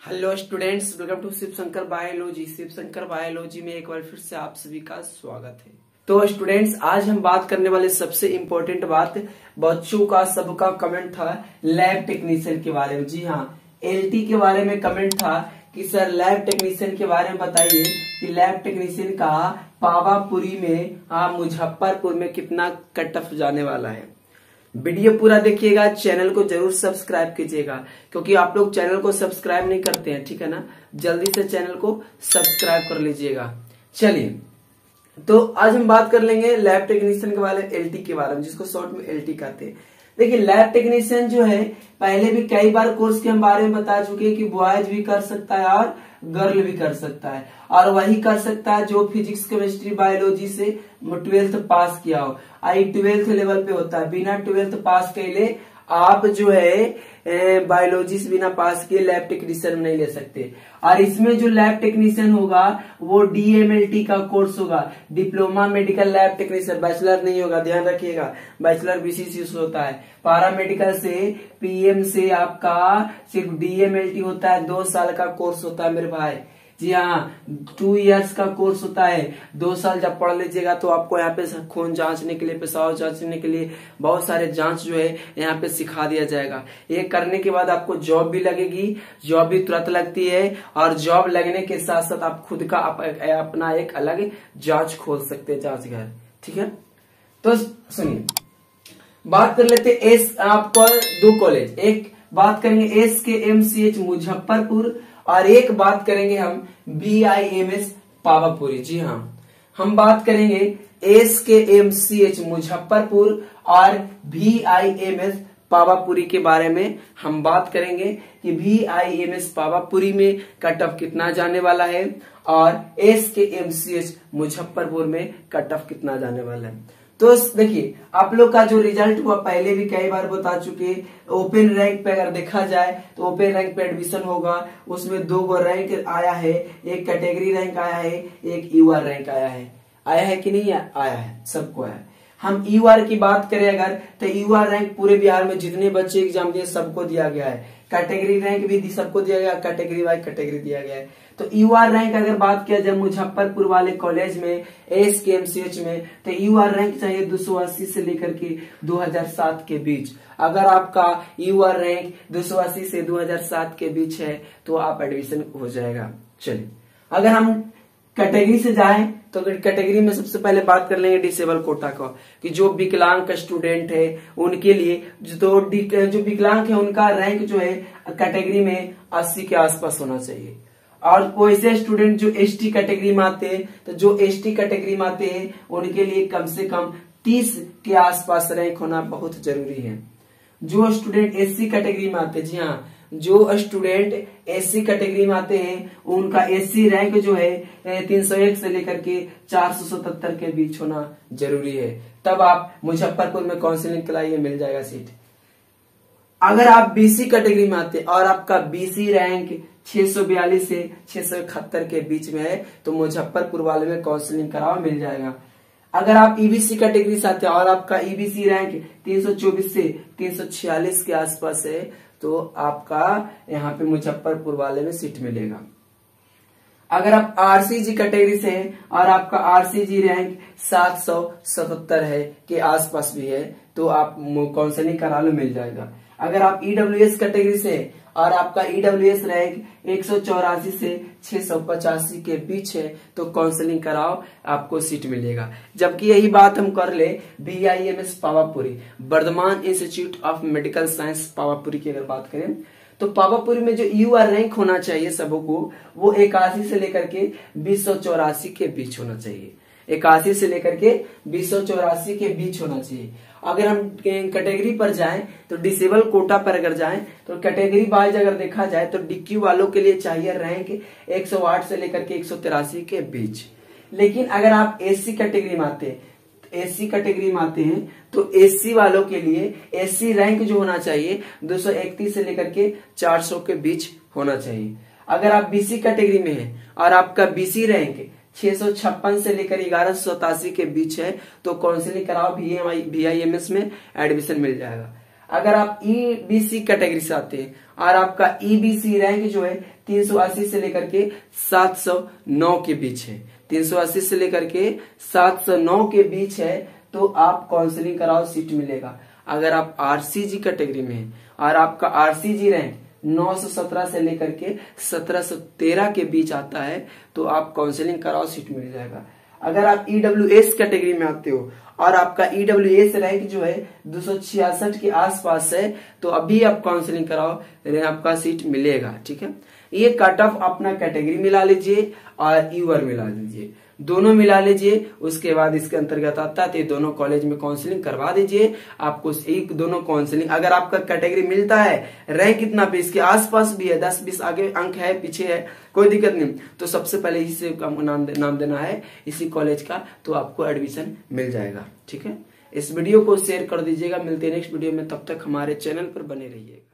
Hello students, welcome to Shiv Shankar biology. Shiv Shankar biology में एक बार फिर से आप सभी का स्वागत है। तो स्टूडेंट्स, आज हम बात करने वाले सबसे इम्पोर्टेंट बात, बच्चों का सबका कमेंट था लैब टेक्नीशियन के बारे में। जी हाँ, एलटी के बारे में कमेंट था कि सर लैब टेक्नीशियन के बारे में बताइए कि लैब टेक्नीशियन का पावापुरी में मुजफ्फरपुर में कितना कट ऑफ जाने वाला है। वीडियो पूरा देखिएगा, चैनल को जरूर सब्सक्राइब कीजिएगा क्योंकि आप लोग चैनल को सब्सक्राइब नहीं करते हैं, ठीक है ना। जल्दी से चैनल को सब्सक्राइब कर लीजिएगा। चलिए, तो आज हम बात कर लेंगे लैब टेक्नीशियन के बारे में, एलटी के बारे में, जिसको शॉर्ट में एलटी कहते हैं। देखिए, लैब टेक्नीशियन जो है, पहले भी कई बार कोर्स के हम बारे में बता चुके हैं कि बॉयज भी कर सकता है और गर्ल भी कर सकता है, और वही कर सकता है जो फिजिक्स केमिस्ट्री बायोलॉजी से 12th पास किया हो। आई 12th लेवल पे होता है, बिना 12th पास कैले आप जो है बायोलॉजी से बिना पास किए लैब टेक्नीशियन नहीं ले सकते। और इसमें जो लैब टेक्नीशियन होगा वो डीएमएलटी का कोर्स होगा, diploma medical lab technician. Bachelor नहीं होगा, ध्यान रखिएगा, बैचलर बीसीसी से होता है। पैरामेडिकल से, पीएम से आपका सिर्फ डीएमएलटी होता है, 2 साल का कोर्स होता है मेरे भाई। जी हाँ, 2 इयर्स का कोर्स होता है। 2 साल जब पढ़ लीजिएगा तो आपको यहाँ पे खून जांचने के लिए, पेशाब जांचने के लिए बहुत सारे जांच जो है यहाँ पे सिखा दिया जाएगा। ये करने के बाद आपको जॉब भी लगेगी, जॉब भी तुरंत लगती है, और जॉब लगने के साथ साथ आप खुद का अपना एक अलग जांच खोल सकते हैं, जांच घर, ठीक है। तो सुनिए, बात कर लेते एस आपको 2 कॉलेज। एक बात करेंगे SKMCH मुजफ्फरपुर, और एक बात करेंगे हम BIMS पावापुरी। जी हाँ, हम बात करेंगे SKMCH मुजफ्फरपुर और BIMS पावापुरी के बारे में। हम बात करेंगे कि BIMS पावापुरी में कट ऑफ कितना जाने वाला है और SKMCH मुजफ्फरपुर में कट ऑफ कितना जाने वाला है। तो देखिए, आप लोग का जो रिजल्ट हुआ पहले भी कई बार बता चुके। ओपन रैंक पे अगर देखा जाए तो ओपन रैंक पे एडमिशन होगा, उसमें 2 रैंक आया है, एक कैटेगरी रैंक आया है, एक यूआर रैंक आया है। आया है कि नहीं आया है? सबको आया है। हम यूआर की बात करें अगर, तो यूआर रैंक पूरे बिहार में जितने बच्चे एग्जाम दिए सबको दिया गया है। कैटेगरी रैंक भी सबको दिया गया, कैटेगरी वाइज कैटेगरी दिया गया है। तो यूआर रैंक अगर बात किया जाए मुजफ्फरपुर वाले कॉलेज में, SKMCH में, तो यूआर रैंक चाहिए 280 से लेकर के 2007 के बीच। अगर आपका यूआर रैंक 280 से 2007 के बीच है तो आप एडमिशन हो जाएगा। चलिए, अगर हम कैटेगरी से जाएं तो कैटेगरी में सबसे पहले बात कर लेंगे डिसेबल कोटा का, कि जो विकलांग स्टूडेंट है उनके लिए, जो विकलांग है उनका रैंक जो है कैटेगरी में 80 के आसपास होना चाहिए। और वैसे स्टूडेंट जो एसटी कैटेगरी में आते हैं, तो जो एसटी कैटेगरी में आते हैं उनके लिए कम से कम 30 के आसपास रैंक होना बहुत जरूरी है। जो स्टूडेंट एससी कैटेगरी में आते हैं, जी हाँ, जो स्टूडेंट एससी कैटेगरी में आते हैं उनका एससी रैंक जो है 301 से लेकर के 477 के बीच होना जरूरी है। तब आप मुजफ्फरपुर में काउंसलिंग के लिए मिल जाएगा सीट। अगर आप बीसी कैटेगरी में आते हैं और आपका बीसी रैंक 642 से 671 के बीच में है तो मुजफ्फरपुर वाले में काउंसलिंग कराओ, मिल जाएगा। अगर आप ईबीसी कैटेगरी से आते हैं और आपका ईबीसी रैंक 324 से 346 के आसपास है तो आपका यहाँ पे मुजफ्फरपुर वाले में सीट मिलेगा। अगर आप आरसीजी कैटेगरी से हैं और आपका आरसीजी रैंक 777 है के आसपास भी है तो आप काउंसलिंग करा लो, मिल जाएगा। अगर आप ईडब्ल्यूएस कैटेगरी से और आपका ईडब्ल्यूएस रैंक 184 से 685 के बीच है तो काउंसलिंग कराओ, आपको सीट मिलेगा। जबकि यही बात हम कर ले BIMS Pawapuri, Vardhman institute of medical science Pawapuri की अगर बात करें तो पावापुरी में जो यूआर रैंक होना चाहिए सबों को, वो 81 से लेकर के 284 के बीच होना चाहिए। 81 से लेकर के 284 के बीच होना चाहिए। अगर हम कैटेगरी पर जाएं तो डिसेबल कोटा पर अगर जाएं तो कैटेगरी वाइज अगर देखा जाए तो डीक्यू वालों के लिए चाहिए रैंक 108 से लेकर के 183 के बीच। लेकिन अगर आप एससी कैटेगरी में आते हैं, एससी कैटेगरी में आते हैं तो एससी वालों के लिए एससी रैंक जो होना चाहिए 231 से लेकर के 400 के बीच होना चाहिए। अगर आप बीसी कैटेगरी में हैं और आपका बीसी रैंक 656 से लेकर 1187 के बीच है तो काउंसलिंग कराओ, BIMS में एडमिशन मिल जाएगा। अगर आप ईबीसी कैटेगरी से आते हैं और आपका ईबीसी रैंक जो है 380 से लेकर के 709 के बीच है, 380 से लेकर के 709 के बीच है, तो आप काउंसलिंग कराओ, सीट मिलेगा। अगर आप आरसीजी कैटेगरी में है और आपका आरसीजी रैंक 917 से लेकर के 1713 के बीच आता है, तो आप काउंसलिंग कराओ, सीट मिल जाएगा। अगर आप ईडब्ल्यूएस कैटेगरी में आते हो और आपका ईडब्ल्यूएस रैंक जो है 266 के आसपास है, तो अभी आप काउंसलिंग कराओ, आपका सीट मिलेगा। ठीक है, ये कट ऑफ अपना कैटेगरी मिला लीजिए और ईवर मिला लीजिए, दोनों मिला लीजिए, उसके बाद इसके अंतर्गत आता है, तो दोनों कॉलेज में काउंसलिंग करवा दीजिए। आपको एक दोनों काउंसलिंग, अगर आपका कैटेगरी मिलता है, रैंक इतना पे इसके आसपास भी है, 10-20 आगे अंक है, पीछे है, कोई दिक्कत नहीं, तो सबसे पहले इसी से नाम देना है इसी कॉलेज का, तो आपको एडमिशन मिल जाएगा। ठीक है, इस वीडियो को शेयर कर दीजिएगा। मिलते हैं नेक्स्ट वीडियो में, तब तक हमारे चैनल पर बने रहिए।